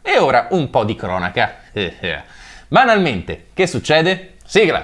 E ora un po' di cronaca. Banalmente, che succede? Sigla!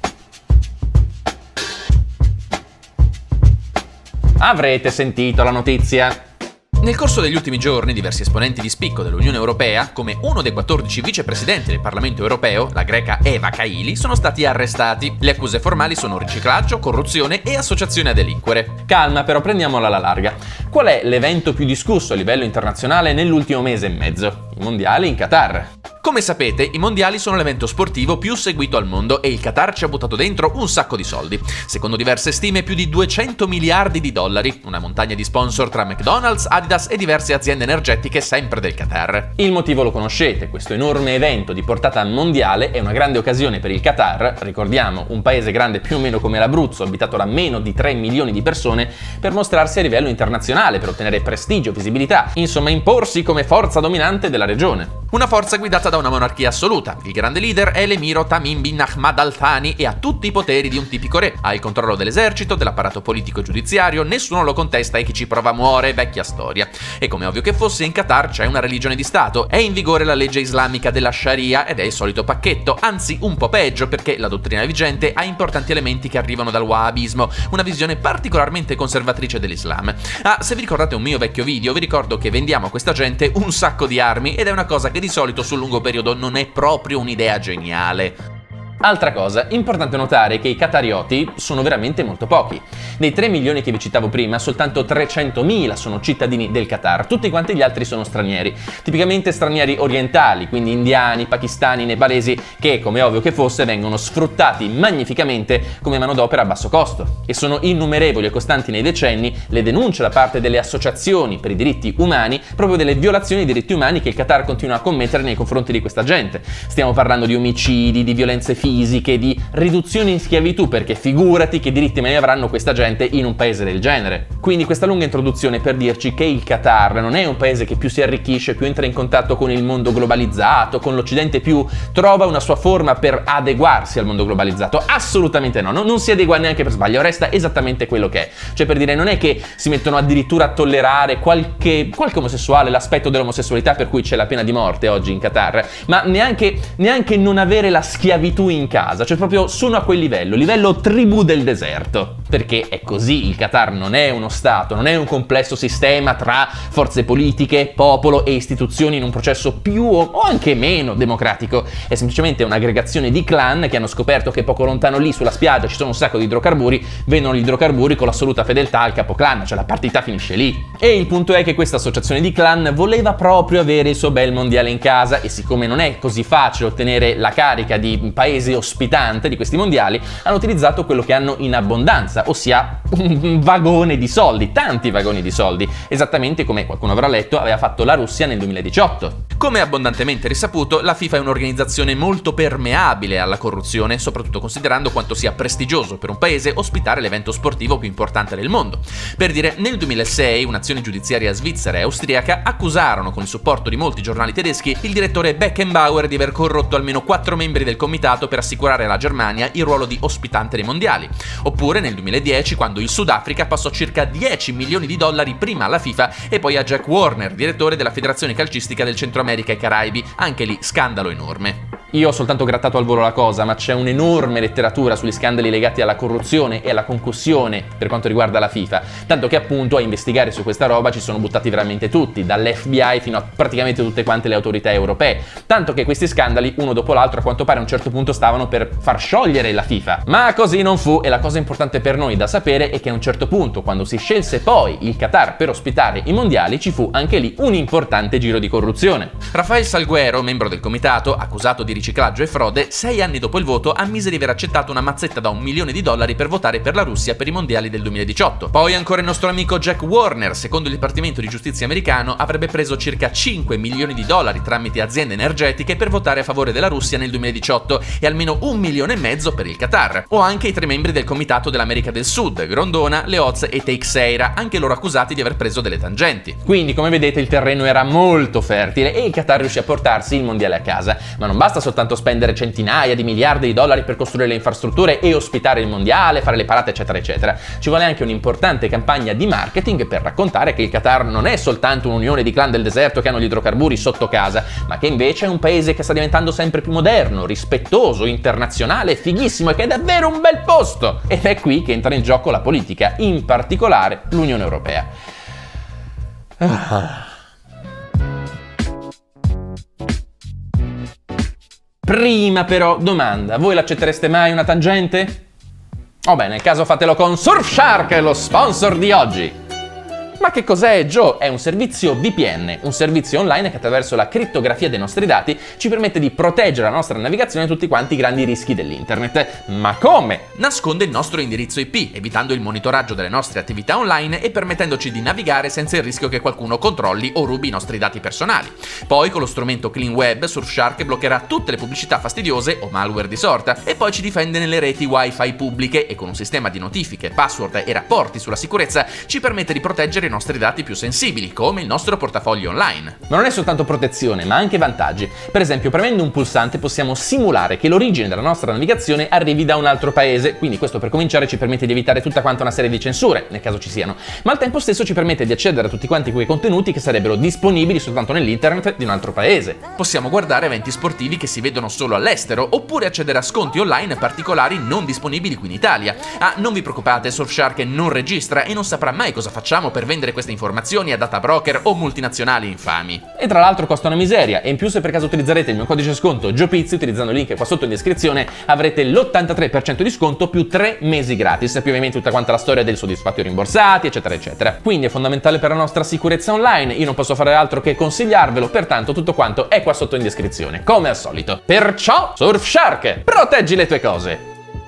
Avrete sentito la notizia. Nel corso degli ultimi giorni, diversi esponenti di spicco dell'Unione Europea, come uno dei 14 vicepresidenti del Parlamento Europeo, la greca Eva Kaili, sono stati arrestati. Le accuse formali sono riciclaggio, corruzione e associazione a delinquere. Calma, però prendiamola alla larga. Qual è l'evento più discusso a livello internazionale nell'ultimo mese e mezzo? I mondiali in Qatar. Come sapete, i mondiali sono l'evento sportivo più seguito al mondo e il Qatar ci ha buttato dentro un sacco di soldi. Secondo diverse stime, più di 200 miliardi di dollari, una montagna di sponsor tra McDonald's, Adidas e diverse aziende energetiche sempre del Qatar. Il motivo lo conoscete, questo enorme evento di portata mondiale è una grande occasione per il Qatar, ricordiamo un paese grande più o meno come l'Abruzzo, abitato da meno di 3 milioni di persone, per mostrarsi a livello internazionale, per ottenere prestigio, visibilità, insomma imporsi come forza dominante della regione. Una forza guidata da una monarchia assoluta. Il grande leader è l'emiro Tamim bin Ahmad Al Thani e ha tutti i poteri di un tipico re. Ha il controllo dell'esercito, dell'apparato politico e giudiziario, nessuno lo contesta e chi ci prova muore, vecchia storia. E come ovvio che fosse, in Qatar c'è una religione di Stato. È in vigore la legge islamica della Sharia ed è il solito pacchetto, anzi un po' peggio perché la dottrina vigente ha importanti elementi che arrivano dal wahhabismo, una visione particolarmente conservatrice dell'Islam. Se vi ricordate un mio vecchio video, vi ricordo che vendiamo a questa gente un sacco di armi ed è una cosa che di solito sul lungo periodo non è proprio un'idea geniale. Altra cosa, importante notare che i qatarioti sono veramente molto pochi. Dei 3 milioni che vi citavo prima, soltanto 300.000 sono cittadini del Qatar, tutti quanti gli altri sono stranieri. Tipicamente stranieri orientali, quindi indiani, pakistani, nepalesi, che come ovvio che fosse vengono sfruttati magnificamente come manodopera a basso costo. E sono innumerevoli e costanti nei decenni le denunce da parte delle associazioni per i diritti umani, proprio delle violazioni dei diritti umani che il Qatar continua a commettere nei confronti di questa gente. Stiamo parlando di omicidi, di violenze fisiche, di riduzione in schiavitù, perché figurati che diritti mai avranno questa gente in un paese del genere. Quindi questa lunga introduzione per dirci che il Qatar non è un paese che più si arricchisce, più entra in contatto con il mondo globalizzato, con l'Occidente, più trova una sua forma per adeguarsi al mondo globalizzato. Assolutamente no, non si adegua neanche per sbaglio, resta esattamente quello che è. Cioè, per dire, non è che si mettono addirittura a tollerare qualche omosessuale, l'aspetto dell'omosessualità per cui c'è la pena di morte oggi in Qatar, ma neanche non avere la schiavitù in casa, cioè proprio sono a quel livello tribù del deserto, perché è così. Il Qatar non è uno stato, non è un complesso sistema tra forze politiche, popolo e istituzioni in un processo più o anche meno democratico, è semplicemente un'aggregazione di clan che hanno scoperto che poco lontano lì sulla spiaggia ci sono un sacco di idrocarburi, vendono gli idrocarburi con l'assoluta fedeltà al capoclan, cioè la partita finisce lì. E il punto è che questa associazione di clan voleva proprio avere il suo bel mondiale in casa, e siccome non è così facile ottenere la carica di paese ospitante di questi mondiali, hanno utilizzato quello che hanno in abbondanza, ossia un vagone di soldi, tanti vagoni di soldi, esattamente come qualcuno avrà letto aveva fatto la Russia nel 2018. Come abbondantemente risaputo, la FIFA è un'organizzazione molto permeabile alla corruzione, soprattutto considerando quanto sia prestigioso per un paese ospitare l'evento sportivo più importante del mondo. Per dire, nel 2006 un'azione giudiziaria svizzera e austriaca accusarono, con il supporto di molti giornali tedeschi, il direttore Beckenbauer di aver corrotto almeno 4 membri del comitato per assicurare alla Germania il ruolo di ospitante dei mondiali. Oppure nel 2010, quando il Sudafrica passò circa 10 milioni di dollari prima alla FIFA e poi a Jack Warner, direttore della Federazione Calcistica del Centro America e Caraibi. Anche lì scandalo enorme. Io ho soltanto grattato al volo la cosa, ma c'è un'enorme letteratura sugli scandali legati alla corruzione e alla concussione per quanto riguarda la FIFA, tanto che appunto a investigare su questa roba ci sono buttati veramente tutti, dall'FBI fino a praticamente tutte quante le autorità europee, tanto che questi scandali uno dopo l'altro a quanto pare a un certo punto stavano per far sciogliere la FIFA. Ma così non fu, e la cosa importante per noi da sapere è che a un certo punto, quando si scelse poi il Qatar per ospitare i mondiali, ci fu anche lì un importante giro di corruzione. Rafael Salguero, membro del comitato, accusato di riciclaggio e frode, 6 anni dopo il voto ammise di aver accettato una mazzetta da $1 milione per votare per la Russia per i mondiali del 2018. Poi ancora il nostro amico Jack Warner, secondo il Dipartimento di Giustizia americano, avrebbe preso circa $5 milioni tramite aziende energetiche per votare a favore della Russia nel 2018 e almeno $1,5 milioni per il Qatar. O anche i 3 membri del comitato dell'America del Sud, Grondona, Leoz e Teixeira, anche loro accusati di aver preso delle tangenti. Quindi, come vedete, il terreno era molto fertile e il Qatar riuscì a portarsi il mondiale a casa. Ma non basta soltanto soltanto spendere centinaia di miliardi di dollari per costruire le infrastrutture e ospitare il mondiale, fare le parate eccetera eccetera. Ci vuole anche un'importante campagna di marketing per raccontare che il Qatar non è soltanto un'unione di clan del deserto che hanno gli idrocarburi sotto casa, ma che invece è un paese che sta diventando sempre più moderno, rispettoso, internazionale, fighissimo e che è davvero un bel posto. Ed è qui che entra in gioco la politica, in particolare l'Unione Europea. Prima però, domanda, voi l'accettereste mai una tangente? Oh beh, nel caso fatelo con Surfshark, lo sponsor di oggi! Ma che cos'è, Joe? È un servizio VPN, un servizio online che attraverso la crittografia dei nostri dati ci permette di proteggere la nostra navigazione da tutti quanti i grandi rischi dell'internet. Ma come? Nasconde il nostro indirizzo IP, evitando il monitoraggio delle nostre attività online e permettendoci di navigare senza il rischio che qualcuno controlli o rubi i nostri dati personali. Poi con lo strumento Clean Web, Surfshark bloccherà tutte le pubblicità fastidiose o malware di sorta e poi ci difende nelle reti wifi pubbliche e con un sistema di notifiche, password e rapporti sulla sicurezza ci permette di proteggere i nostri dati più sensibili, come il nostro portafoglio online. Ma non è soltanto protezione, ma anche vantaggi. Per esempio, premendo un pulsante possiamo simulare che l'origine della nostra navigazione arrivi da un altro paese, quindi questo per cominciare ci permette di evitare tutta quanta una serie di censure, nel caso ci siano, ma al tempo stesso ci permette di accedere a tutti quanti quei contenuti che sarebbero disponibili soltanto nell'internet di un altro paese. Possiamo guardare eventi sportivi che si vedono solo all'estero, oppure accedere a sconti online particolari non disponibili qui in Italia. Ah, non vi preoccupate, Surfshark non registra e non saprà mai cosa facciamo per vendere queste informazioni a data broker o multinazionali infami. E tra l'altro costa una miseria, e in più se per caso utilizzerete il mio codice sconto JOEPIZZI utilizzando il link qua sotto in descrizione avrete l'83% di sconto più 3 mesi gratis, più ovviamente tutta quanta la storia del soddisfatti rimborsati eccetera eccetera. Quindi è fondamentale per la nostra sicurezza online, io non posso fare altro che consigliarvelo, pertanto tutto quanto è qua sotto in descrizione, come al solito. Perciò Surfshark, proteggi le tue cose!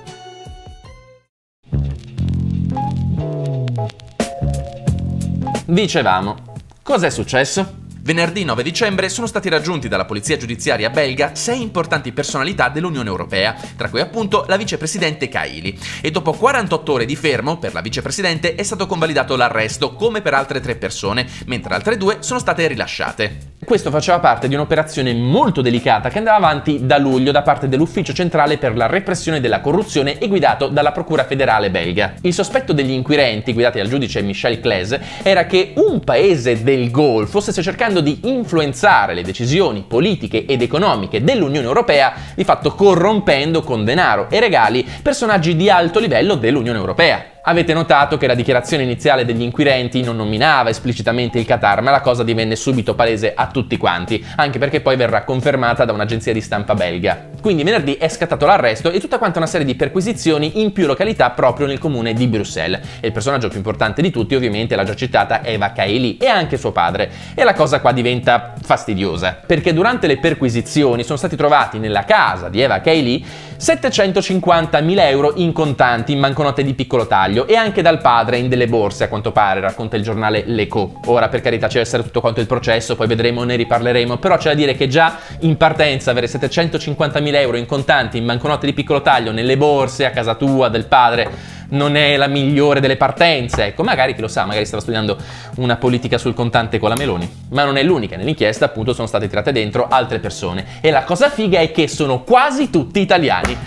Dicevamo, cos'è successo? Venerdì 9 dicembre sono stati raggiunti dalla polizia giudiziaria belga 6 importanti personalità dell'Unione Europea, tra cui appunto la vicepresidente Kaili. E dopo 48 ore di fermo per la vicepresidente è stato convalidato l'arresto, come per altre 3 persone, mentre altre 2 sono state rilasciate. Questo faceva parte di un'operazione molto delicata che andava avanti da luglio da parte dell'Ufficio Centrale per la Repressione della Corruzione e guidato dalla Procura Federale belga. Il sospetto degli inquirenti, guidati dal giudice Michel Claes, era che un paese del Golfo stesse cercando di influenzare le decisioni politiche ed economiche dell'Unione Europea, di fatto corrompendo con denaro e regali personaggi di alto livello dell'Unione Europea. Avete notato che la dichiarazione iniziale degli inquirenti non nominava esplicitamente il Qatar, ma la cosa divenne subito palese a tutti quanti, anche perché poi verrà confermata da un'agenzia di stampa belga. Quindi venerdì è scattato l'arresto e tutta quanta una serie di perquisizioni in più località proprio nel comune di Bruxelles. E il personaggio più importante di tutti ovviamente è la già citata Eva Kaili e anche suo padre. E la cosa qua diventa fastidiosa, perché durante le perquisizioni sono stati trovati nella casa di Eva Kaili 750.000 euro in contanti, in banconote di piccolo taglio, e anche dal padre in delle borse, a quanto pare, racconta il giornale L'Echo. Ora, per carità, ci deve essere tutto quanto il processo, poi vedremo, ne riparleremo, però c'è da dire che già in partenza avere 750.000 euro in contanti, in banconote di piccolo taglio, nelle borse, a casa tua, del padre, non è la migliore delle partenze. Ecco, magari, chi lo sa, magari stava studiando una politica sul contante con la Meloni. Ma non è l'unica, nell'inchiesta appunto sono state tirate dentro altre persone. E la cosa figa è che sono quasi tutti italiani.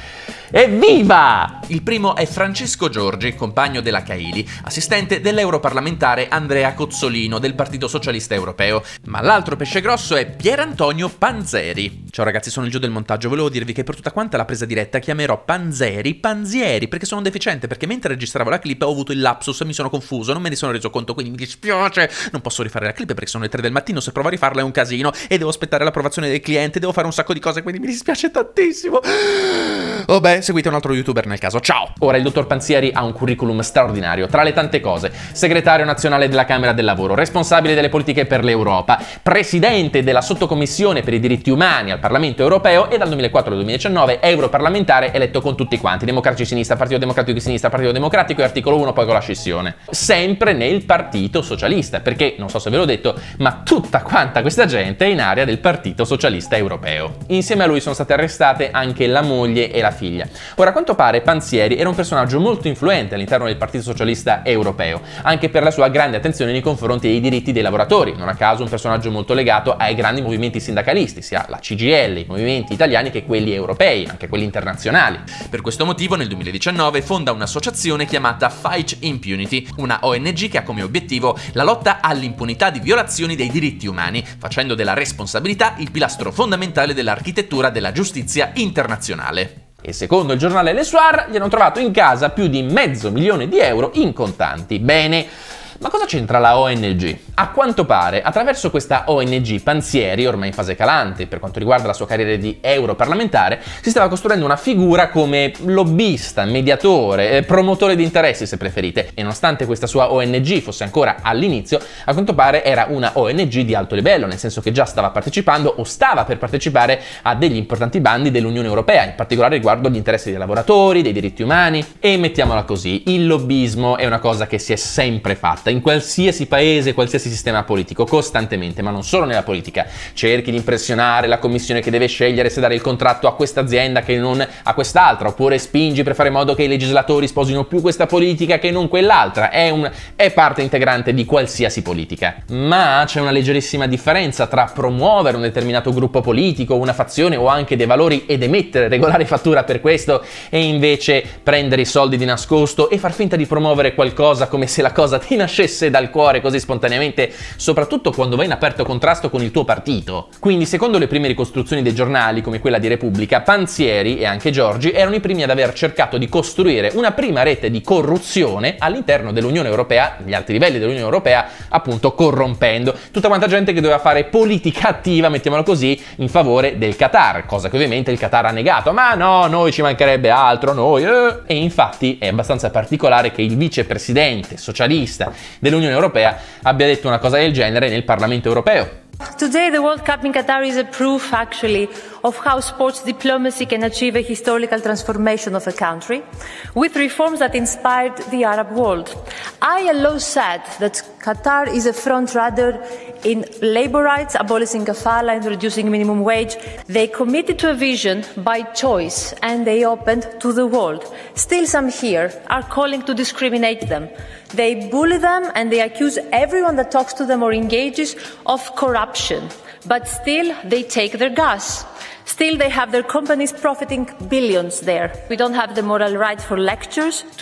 Evviva! Il primo è Francesco Giorgi, compagno della Kaili, assistente dell'europarlamentare Andrea Cozzolino del Partito Socialista Europeo. Ma l'altro pesce grosso è Pierantonio Panzeri. Ciao ragazzi, sono il Gio del montaggio. Volevo dirvi che per tutta quanta la presa diretta chiamerò Panzeri Panzieri, perché sono un deficiente, perché mentre registravo la clip ho avuto il lapsus, mi sono confuso, non me ne sono reso conto, quindi mi dispiace. Non posso rifare la clip perché sono le 3 del mattino, se provo a rifarla è un casino e devo aspettare l'approvazione del cliente, devo fare un sacco di cose, quindi mi dispiace tantissimo. Vabbè, seguite un altro youtuber nel caso. Ciao! Ora il dottor Panzieri ha un curriculum straordinario, tra le tante cose: segretario nazionale della Camera del Lavoro, responsabile delle politiche per l'Europa, presidente della sottocommissione per i diritti umani al Parlamento Europeo e dal 2004 al 2019 europarlamentare eletto con tutti quanti, Democratici di Sinistra, Partito Democratico di Sinistra, Partito Democratico e articolo 1 poi con la scissione. Sempre nel Partito Socialista, perché, non so se ve l'ho detto, ma tutta quanta questa gente è in area del Partito Socialista Europeo. Insieme a lui sono state arrestate anche la moglie e la figlia. Ora, a quanto pare Panzieri era un personaggio molto influente all'interno del Partito Socialista Europeo, anche per la sua grande attenzione nei confronti dei diritti dei lavoratori, non a caso un personaggio molto legato ai grandi movimenti sindacalisti, sia la CGIL, i movimenti italiani che quelli europei, anche quelli internazionali. Per questo motivo nel 2019 fonda un'associazione chiamata Fight Impunity, una ONG che ha come obiettivo la lotta all'impunità di violazioni dei diritti umani, facendo della responsabilità il pilastro fondamentale dell'architettura della giustizia internazionale. E secondo il giornale Le Soir gli hanno trovato in casa più di €500.000 in contanti. Bene. Ma cosa c'entra la ONG? A quanto pare, attraverso questa ONG Panzieri, ormai in fase calante per quanto riguarda la sua carriera di europarlamentare, si stava costruendo una figura come lobbista, mediatore, promotore di interessi se preferite. E nonostante questa sua ONG fosse ancora all'inizio, a quanto pare era una ONG di alto livello, nel senso che già stava partecipando o stava per partecipare a degli importanti bandi dell'Unione Europea, in particolare riguardo agli interessi dei lavoratori, dei diritti umani. E mettiamola così, il lobbismo è una cosa che si è sempre fatta in qualsiasi paese, qualsiasi sistema politico, costantemente, ma non solo nella politica. Cerchi di impressionare la commissione che deve scegliere se dare il contratto a questa azienda che non a quest'altra, oppure spingi per fare in modo che i legislatori sposino più questa politica che non quell'altra. È parte integrante di qualsiasi politica. Ma c'è una leggerissima differenza tra promuovere un determinato gruppo politico, una fazione o anche dei valori ed emettere regolare fattura per questo, e invece prendere i soldi di nascosto e far finta di promuovere qualcosa come se la cosa ti nascesse dal cuore così spontaneamente, soprattutto quando vai in aperto contrasto con il tuo partito. Quindi, secondo le prime ricostruzioni dei giornali, come quella di Repubblica, Panzieri e anche Giorgi erano i primi ad aver cercato di costruire una prima rete di corruzione all'interno dell'Unione Europea, agli alti livelli dell'Unione Europea, appunto corrompendo tutta quanta gente che doveva fare politica attiva, mettiamolo così, in favore del Qatar, cosa che ovviamente il Qatar ha negato. Ma no, noi ci mancherebbe altro, noi. E infatti è abbastanza particolare che il vicepresidente socialista dell'Unione Europea abbia detto una cosa del genere nel Parlamento europeo. Today the World Cup in Qatar is a proof actually of how sports diplomacy can achieve a historical transformation of a country with reforms that inspired the Arab world. I alone said that Qatar is a front runner in labor rights, abolishing kafala and reducing minimum wage. They committed to a vision by choice and they opened to the world. Still some here are calling to discriminate them. They bully them and they accuse everyone that talks to them or engages of corruption. But still they take their gas. Still they have their companies profiting billions there. We don't have the moral right for lectures to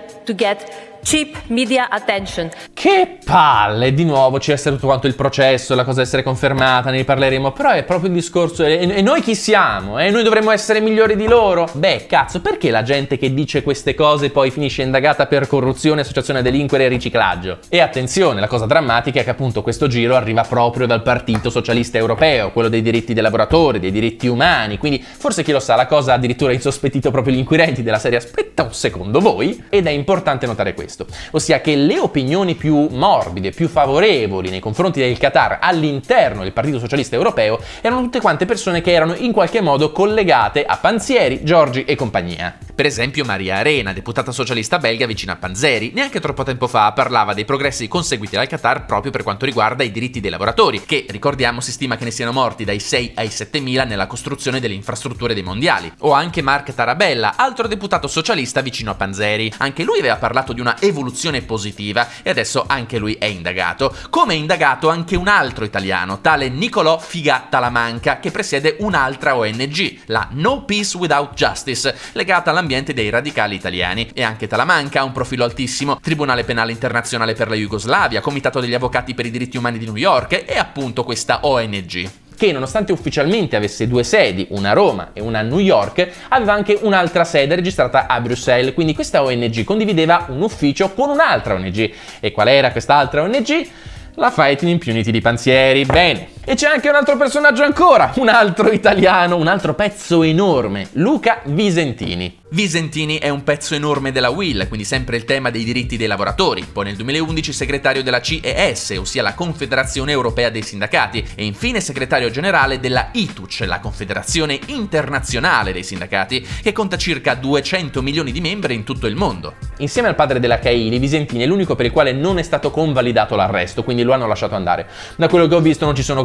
get cheap media attention. Che palle! Di nuovo ci essere tutto quanto il processo, la cosa essere confermata, ne riparleremo, però è proprio il discorso, e noi chi siamo? Noi dovremmo essere migliori di loro? Beh, cazzo, perché la gente che dice queste cose poi finisce indagata per corruzione, associazione a delinquere e riciclaggio? E attenzione, la cosa drammatica è che appunto questo giro arriva proprio dal Partito Socialista Europeo, quello dei diritti dei lavoratori, dei diritti umani, quindi forse chi lo sa, la cosa addirittura insospettito proprio gli inquirenti della serie aspetta un secondo voi, ed è importante notare questo. Ossia che le opinioni più morbide, più favorevoli nei confronti del Qatar all'interno del Partito Socialista Europeo erano tutte quante persone che erano in qualche modo collegate a Panzieri, Giorgi e compagnia. Per esempio Maria Arena, deputata socialista belga vicina a Panzeri, neanche troppo tempo fa parlava dei progressi conseguiti dal Qatar proprio per quanto riguarda i diritti dei lavoratori, che ricordiamo si stima che ne siano morti dai 6 ai 7.000 nella costruzione delle infrastrutture dei mondiali. O anche Mark Tarabella, altro deputato socialista vicino a Panzeri. Anche lui aveva parlato di una evoluzione positiva e adesso anche lui è indagato. Come è indagato anche un altro italiano, tale Nicolò Figa Talamanca, che presiede un'altra ONG, la No Peace Without Justice, legata all'ambiente dei radicali italiani. E anche Talamanca ha un profilo altissimo: Tribunale Penale Internazionale per la Jugoslavia, Comitato degli Avvocati per i Diritti Umani di New York e appunto questa ONG. Che nonostante ufficialmente avesse due sedi, una a Roma e una a New York, aveva anche un'altra sede registrata a Bruxelles, quindi questa ONG condivideva un ufficio con un'altra ONG. E qual era quest'altra ONG? La Fight Impunity di Panzieri. Bene. E c'è anche un altro personaggio ancora, un altro italiano, un altro pezzo enorme, Luca Visentini. Visentini è un pezzo enorme della UIL, quindi sempre il tema dei diritti dei lavoratori, poi nel 2011 segretario della CES, ossia la Confederazione Europea dei Sindacati, e infine segretario generale della ITUC, la Confederazione Internazionale dei Sindacati, che conta circa 200 milioni di membri in tutto il mondo. Insieme al padre della Caini, Visentini è l'unico per il quale non è stato convalidato l'arresto, quindi lo hanno lasciato andare. Da quello che ho visto non ci sono cose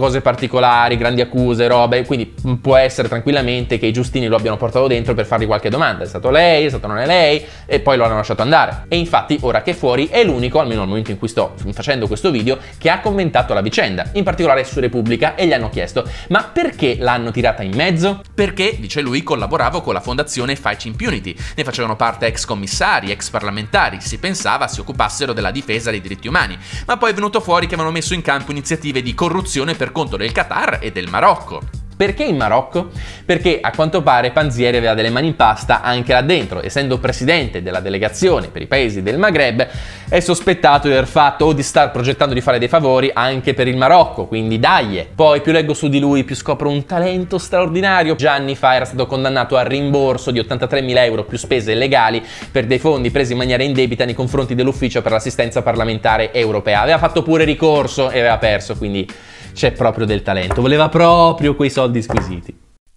cose particolari, grandi accuse, robe, quindi può essere tranquillamente che i giustini lo abbiano portato dentro per fargli qualche domanda. È stato lei, è stato non è lei, e poi lo hanno lasciato andare. E infatti ora che è fuori è l'unico, almeno al momento in cui sto facendo questo video, che ha commentato la vicenda, in particolare su Repubblica, e gli hanno chiesto: ma perché l'hanno tirata in mezzo? Perché, dice lui, collaboravo con la fondazione Faic Impunity, ne facevano parte ex commissari, ex parlamentari, si pensava si occupassero della difesa dei diritti umani, ma poi è venuto fuori che avevano messo in campo iniziative di corruzione per conto del Qatar e del Marocco. Perché in Marocco? Perché a quanto pare Panzieri aveva delle mani in pasta anche là dentro. Essendo presidente della delegazione per i paesi del Maghreb, è sospettato di aver fatto o di star progettando di fare dei favori anche per il Marocco, quindi dai. Poi più leggo su di lui, più scopro un talento straordinario. Già anni fa era stato condannato al rimborso di 83.000 euro più spese legali per dei fondi presi in maniera indebita nei confronti dell'Ufficio per l'assistenza parlamentare europea. Aveva fatto pure ricorso e aveva perso, quindi c'è proprio del talento, voleva proprio quei soldi squisiti.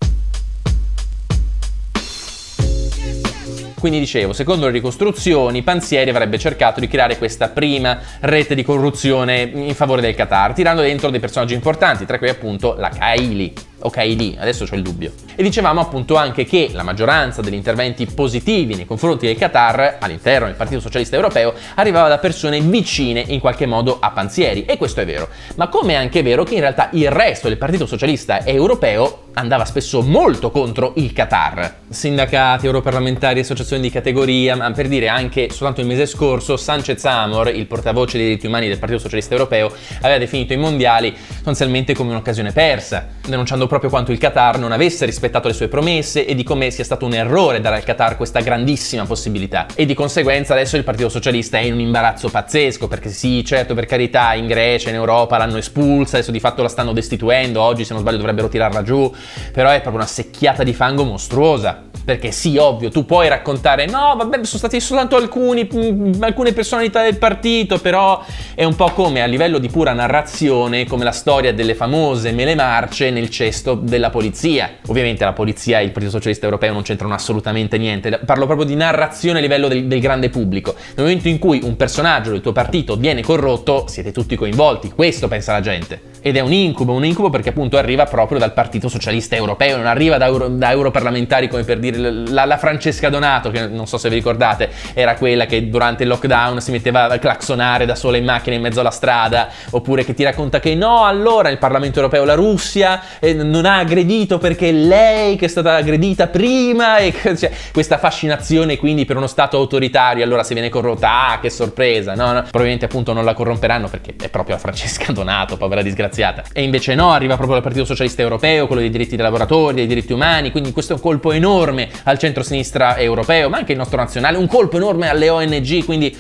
Quindi dicevo, secondo le ricostruzioni, Panzieri avrebbe cercato di creare questa prima rete di corruzione in favore del Qatar, tirando dentro dei personaggi importanti, tra cui appunto la Kaili, o Kaili, adesso c'ho il dubbio. E dicevamo appunto anche che la maggioranza degli interventi positivi nei confronti del Qatar all'interno del Partito Socialista Europeo arrivava da persone vicine in qualche modo a Panzieri, e questo è vero. Ma come è anche vero che in realtà il resto del Partito Socialista Europeo andava spesso molto contro il Qatar. Sindacati, europarlamentari, associazioni di categoria, ma per dire anche soltanto il mese scorso Sánchez Amor, il portavoce dei diritti umani del Partito Socialista Europeo, aveva definito i mondiali sostanzialmente come un'occasione persa, denunciando proprio quanto il Qatar non avesse rispettato le sue promesse e di come sia stato un errore dare al Qatar questa grandissima possibilità. E di conseguenza adesso il Partito Socialista è in un imbarazzo pazzesco, perché sì, certo, per carità, in Grecia, in Europa l'hanno espulsa, adesso di fatto la stanno destituendo, oggi se non sbaglio dovrebbero tirarla giù, però è proprio una secchiata di fango mostruosa. Perché sì, ovvio, tu puoi raccontare no, vabbè, sono stati soltanto alcune personalità del partito, però è un po' come a livello di pura narrazione, come la storia delle famose mele marce nel cesto della polizia. Ovviamente la polizia e il Partito Socialista Europeo non c'entrano assolutamente niente, parlo proprio di narrazione a livello del grande pubblico. Nel momento in cui un personaggio del tuo partito viene corrotto, siete tutti coinvolti, questo pensa la gente. Ed è un incubo perché appunto arriva proprio dal Partito Socialista Europeo, non arriva da europarlamentari come per dire la Francesca Donato, che non so se vi ricordate, era quella che durante il lockdown si metteva a claxonare da sola in macchina in mezzo alla strada, oppure che ti racconta che no, allora il Parlamento Europeo la Russia non ha aggredito perché è lei che è stata aggredita prima, e cioè, questa fascinazione quindi per uno Stato autoritario, allora se viene corrotta, che sorpresa, no, probabilmente appunto non la corromperanno perché è proprio la Francesca Donato, povera disgraziata. E invece no, arriva proprio dal Partito Socialista Europeo, quello dei diritti dei lavoratori, dei diritti umani, quindi questo è un colpo enorme al centro-sinistra europeo, ma anche il nostro nazionale, un colpo enorme alle ONG, quindi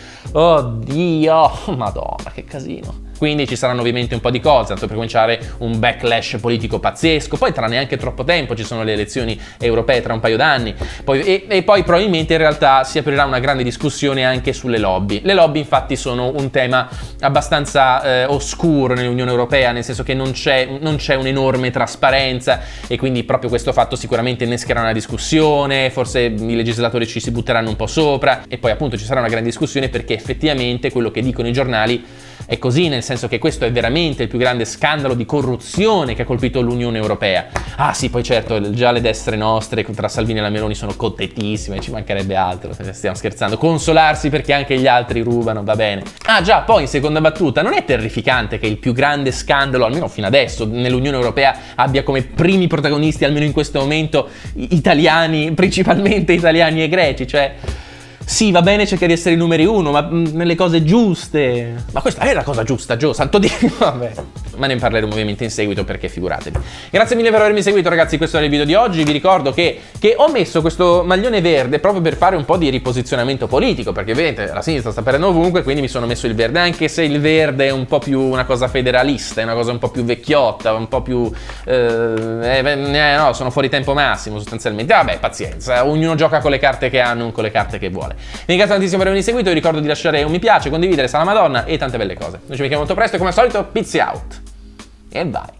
oddio, madonna, che casino. Quindi ci saranno ovviamente un po' di cose, tanto per cominciare un backlash politico pazzesco, poi tra neanche troppo tempo ci sono le elezioni europee tra un paio d'anni, e poi probabilmente in realtà si aprirà una grande discussione anche sulle lobby. Le lobby infatti sono un tema abbastanza oscuro nell'Unione Europea, nel senso che non c'è un'enorme trasparenza, e quindi proprio questo fatto sicuramente innescherà una discussione, forse i legislatori ci si butteranno un po' sopra, e poi appunto ci sarà una grande discussione perché effettivamente quello che dicono i giornali è così, nel senso che questo è veramente il più grande scandalo di corruzione che ha colpito l'Unione Europea. Ah sì, poi certo, già le destre nostre tra Salvini e la Meloni sono contentissime, ci mancherebbe altro, stiamo scherzando, consolarsi perché anche gli altri rubano, va bene. Ah già, poi in seconda battuta, non è terrificante che il più grande scandalo, almeno fino adesso, nell'Unione Europea abbia come primi protagonisti, almeno in questo momento, italiani, principalmente italiani e greci, cioè... Sì, va bene cercare di essere i numeri uno, ma nelle cose giuste. Ma questa è la cosa giusta, Gio, santo Dio. Vabbè. Ma ne parleremo ovviamente in seguito, perché figuratevi. Grazie mille per avermi seguito, ragazzi, questo era il video di oggi. Vi ricordo che ho messo questo maglione verde proprio per fare un po' di riposizionamento politico, perché vedete, la sinistra sta perdendo ovunque, quindi mi sono messo il verde, anche se il verde è un po' più una cosa federalista, è una cosa un po' più vecchiotta, un po' più... no, sono fuori tempo massimo sostanzialmente. Vabbè, pazienza, ognuno gioca con le carte che ha, non con le carte che vuole. Vi ringrazio tantissimo per avermi seguito, vi ricordo di lasciare un mi piace, condividere, sala Madonna e tante belle cose. Noi ci vediamo molto presto e come al solito, pizzi out. E vai.